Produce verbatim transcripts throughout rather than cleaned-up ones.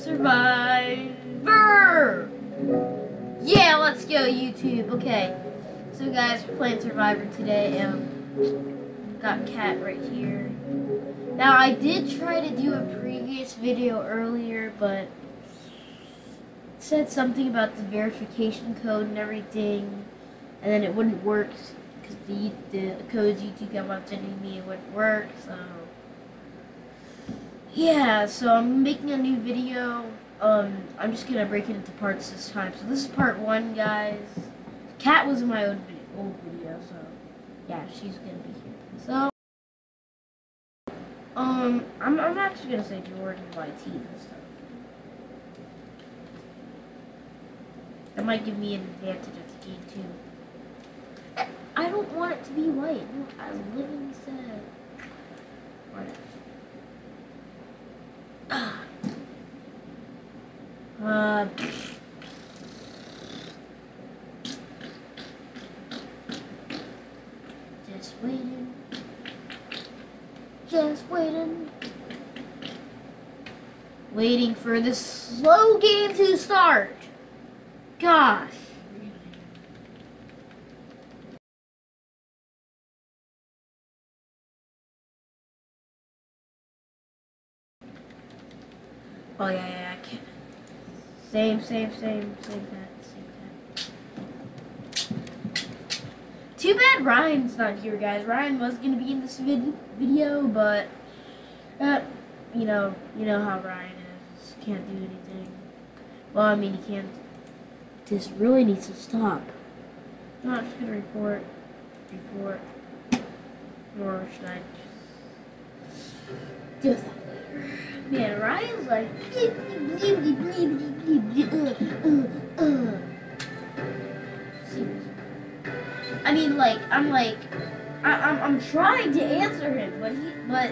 Survivor! Yeah, let's go, YouTube. Okay, so guys, we're playing Survivor today. Um, got Cat right here. Now, I did try to do a previous video earlier, but it said something about the verification code and everything, and then it wouldn't work because the, the codes YouTube kept on sending me, it wouldn't work, so... Yeah, so I'm making a new video. Um, I'm just gonna break it into parts this time. So this is part one, guys. Cat was in my old video, old video, so yeah, she's gonna be here. So, um, I'm I'm actually gonna say Jordan Y T this time. That might give me an advantage at the game too. I don't want it to be white. No, I live in said. Whatever. Uh, just waiting, just waiting, waiting for this slow game to start. Gosh. Oh yeah, yeah, I can't. Same, same, same, same cat, same cat. Too bad Ryan's not here, guys. Ryan was gonna be in this vid video, but uh, you know, you know how Ryan is. Can't do anything. Well, I mean, he can't. This really needs to stop. No, I'm just gonna report, report, or should I just do that later? Man, Ryan's like, I mean, like, I'm like, I, I'm, I'm trying to answer him, but he, but,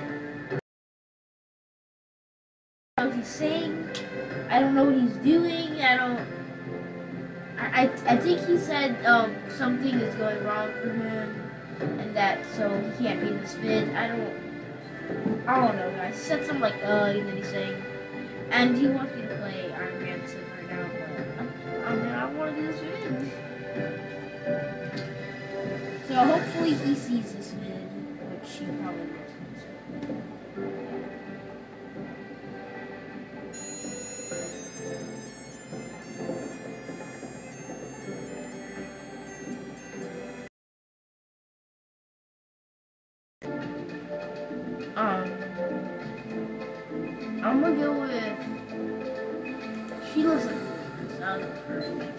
I don't know what he's saying, I don't know what he's doing, I don't, I, I, I think he said, um, something is going wrong for him, and that, so he can't be in this vid. I don't, I don't know, guys. He said something like, uh, and then he's saying, and he wants me to play Iron Man Sim right now, but I, I mean, I want to do this vid. So hopefully he sees this vid, which he probably will. Um, I'm gonna go with, she looks like this out of her face.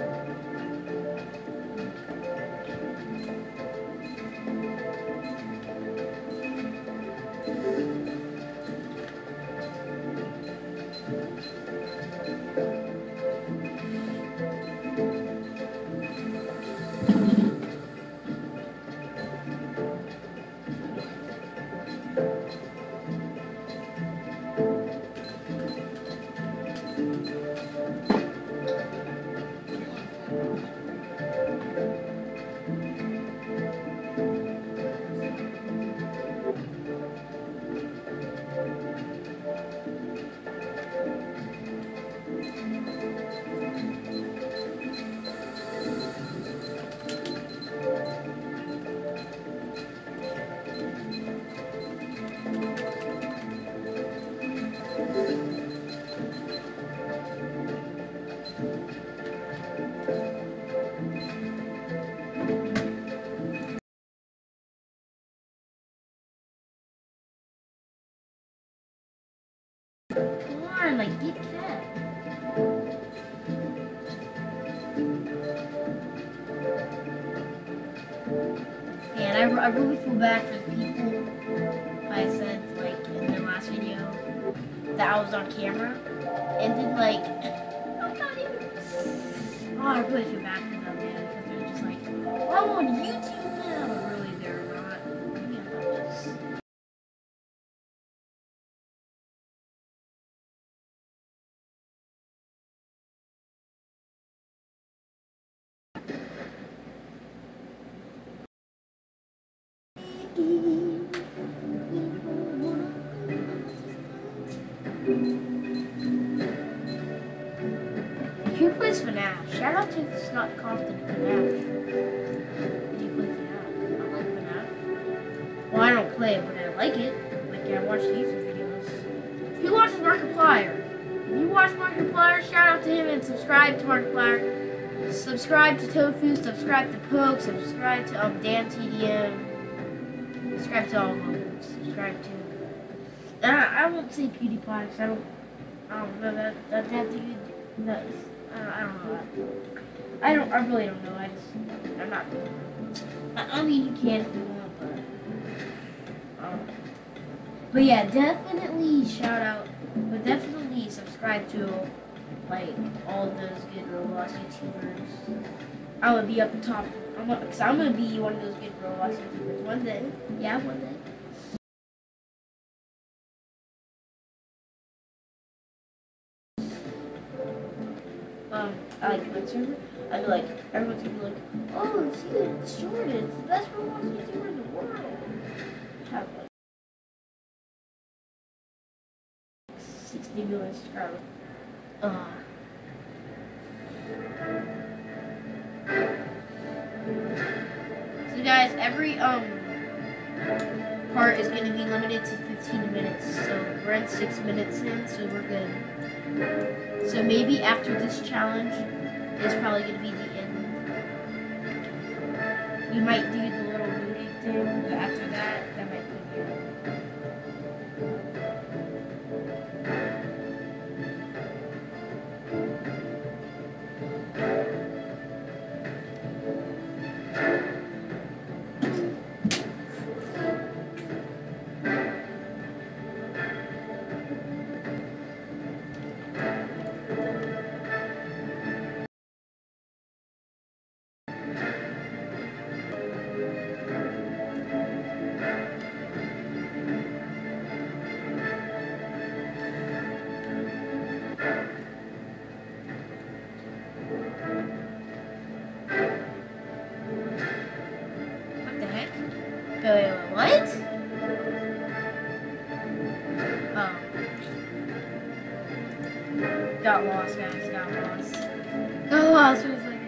Come on, like, get Cat. And I, I really feel bad for the people I said, like, in the last video that I was on camera. And then, like, I'm not even... Oh, I really feel bad for them, man, because they're just like, oh, I'm on YouTube now. But really, they're not. Yeah, they're just... shout out to Scott Compton for that. Do you play FNAF? I like FNAF. Well, I don't play it, but I like it. Like, I watch YouTube videos. He watches Markiplier. If you watch Markiplier, shout out to him and subscribe to Markiplier. Subscribe to Tofu, subscribe to Poke, subscribe to um, Dan T D M. Subscribe to all of them. Subscribe to... Uh, I won't say PewDiePie, because I don't... I don't know that, that, that dude... That is, I, don't, I don't know that. I don't... I really don't know. I just... I'm not... I, I mean, you can if you want, but... Um, but yeah, definitely shout out... But definitely subscribe to, like, all those good Roblox YouTubers. I would be up top. I'm gonna, cause I'm gonna be one of those good Roblox YouTubers one day. Yeah, one day. Um, I like my server. I'd be like, everyone's gonna be like, oh, see, Jordan, it's the best Roblox YouTuber in the world. Have like sixty million subscribers. Uh. So guys, every um part is gonna be limited to fifteen minutes. So we're at six minutes in, so we're good. So maybe after this challenge is probably gonna be the end. You might do the little booty thing, but after that, that might be the end. Wait, wait, wait, what? Oh. Got lost, guys, got lost. Got lost for a second.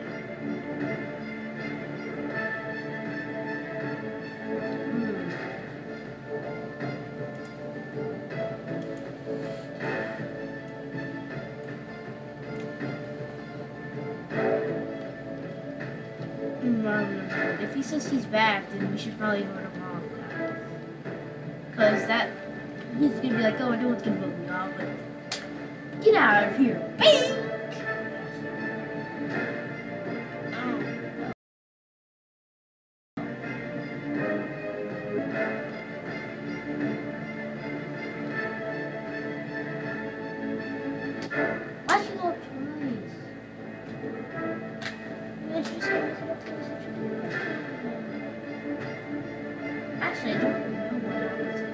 Hmm. If he says he's back, then we should probably vote him off, guys. Cause that he's gonna be like, oh, no one's gonna vote me off, but get out of here. Bing! Why'd you go up twice? Why'd you say I was up twice? Actually, I don't know what happens.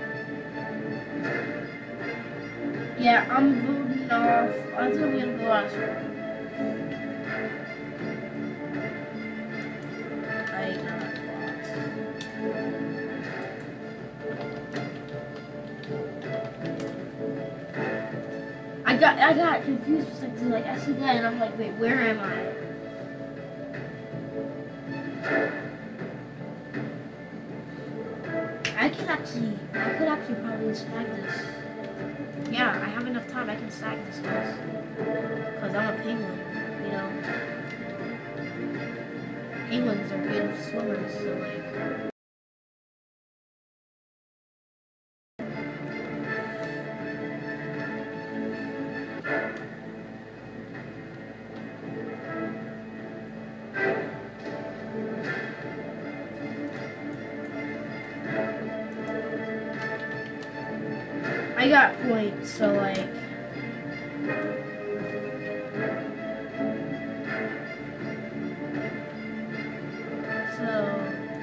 Yeah, I'm voting off. I think I'm gonna go last round. I got lost. I got I got confused for a second. Like I see that and I'm like, wait, where am I? I can actually, I could actually probably snag this. Yeah, I have enough time. I can snag this, guys. Cause I'm a penguin, you know. Penguins are good swimmers, so like. I got points, so like. So.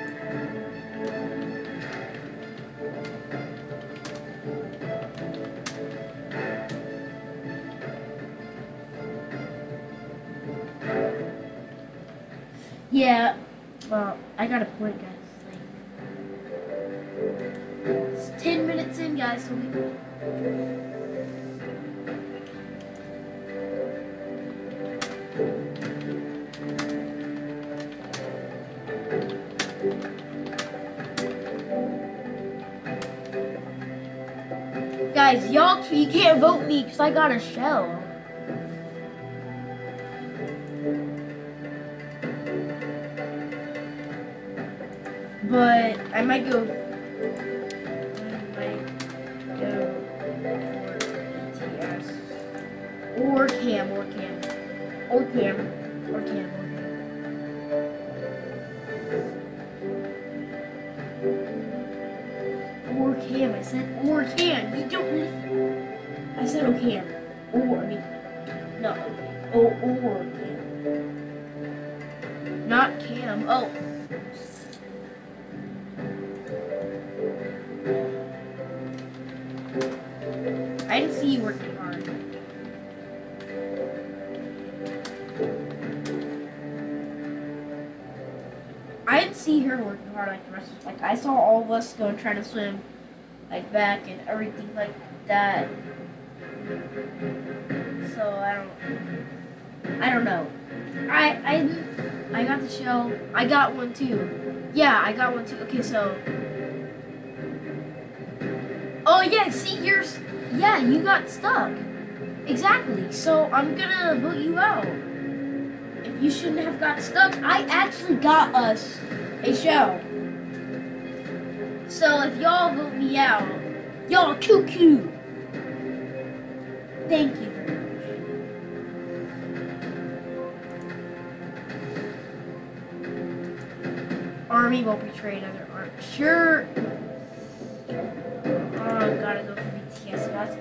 Yeah, well, I got a point, guys. Like, it's ten minutes in, guys, so we. Guys, y'all, you can't vote me because I got a shell. But I might go. I might go for B T S or Cam or Cam or Cam or Cam or Cam. Or Cam. I said or Cam. You don't listen. I said oh Cam. Or I mean no. Oh or Cam. Not Cam. Oh. I didn't see you working hard. I didn't see her working hard like the rest of us. Like, I saw all of us go and try to swim, like, back and everything like that. So, I don't, I don't know. I, I, I got the shell. I got one, too. Yeah, I got one, too. Okay, so. Oh, yeah, see, you're. Yeah, you got stuck. Exactly. So I'm gonna vote you out. If you shouldn't have got stuck, I actually got us a shell. So if y'all vote me out, y'all cuckoo. Thank you very much. Army won't betray another army. Sure. Oh, I gotta go for B T S, guys.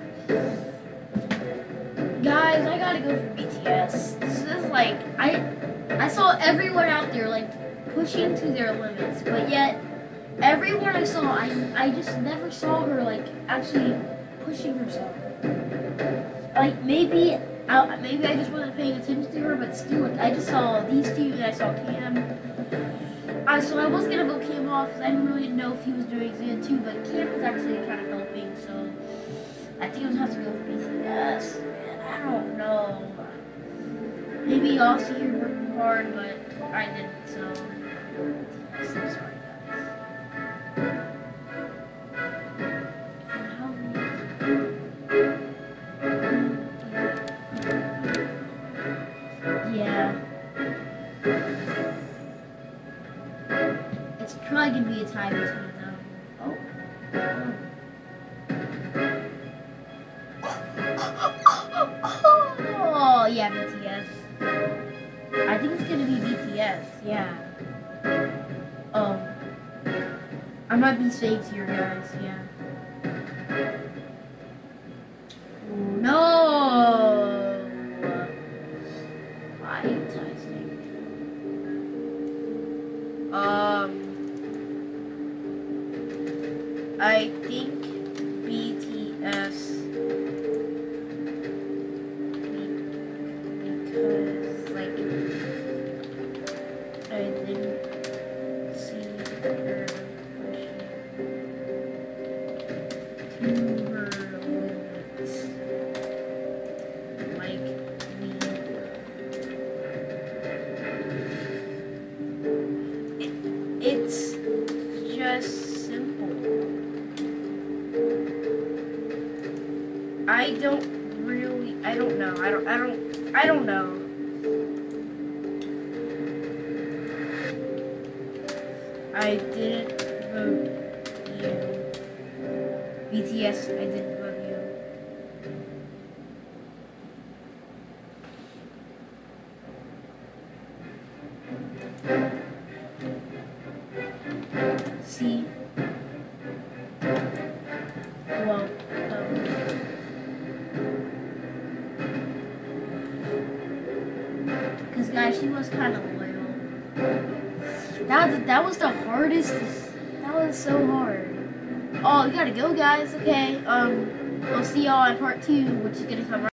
Guys, I gotta go for B T S. This is like, I I saw everyone out there like pushing to their limits, but yet everyone I saw, I I just never saw her like actually pushing herself. Like maybe I, maybe I just wasn't paying attention to her, but still, like I just saw these two and I saw Cam. I, so I was gonna vote Cam off because I didn't really know if he was doing good too, but Cam was actually kind of helping, so I think I would have to go with B T S. Man, I don't know. Maybe y'all see her working hard, but I didn't, so I'm so sorry, guys. Yeah. It's probably gonna be a tie between them. Oh. Oh, yeah, B T S. I think it's gonna be B T S, yeah. Oh. I might be saved here, guys, yeah. Ooh, no! I hate testing. Um. I think B T S because like I didn't see her pushing to her limits like me. It, it's just simple. I don't really, I don't know, I don't, I don't, I don't know. I didn't vote you. B T S, I didn't vote you. See? Well, um, because guys, she was kind of loyal. That was, that was the hardest. That was so hard. Oh, we gotta go, guys. Okay. Um, we'll see y'all in part two, which is gonna come right